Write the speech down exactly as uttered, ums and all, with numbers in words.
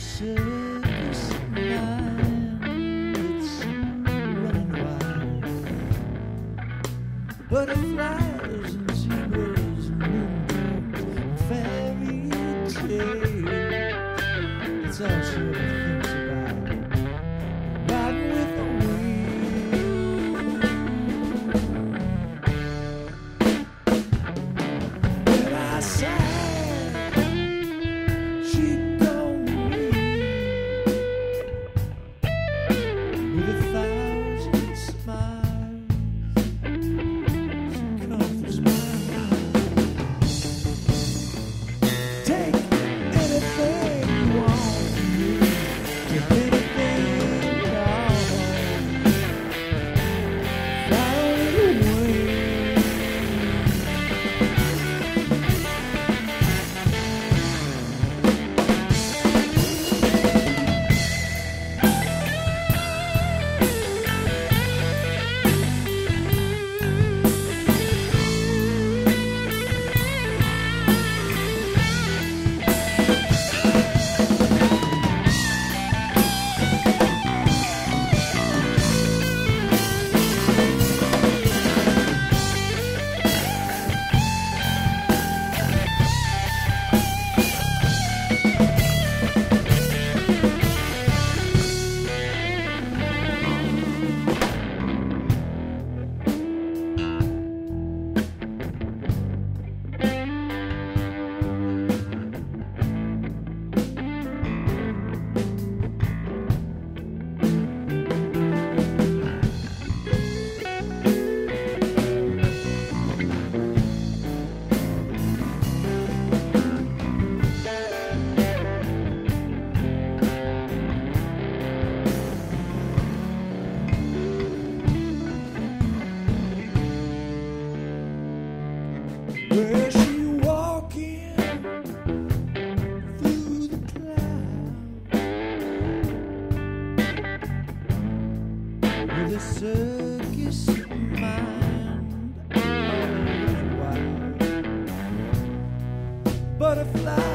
circus mind, it's running wild. Butterflies and zebras and moonbeams and fairy tales. It's all she ever thinks about. Riding with the wind. When I sigh, she'd go with a thousand smiles. She comforts my mind. Take anything you want from me. Take anything at all. Fly away. Where she walking through the clouds with a circus mind, all wild. Butterfly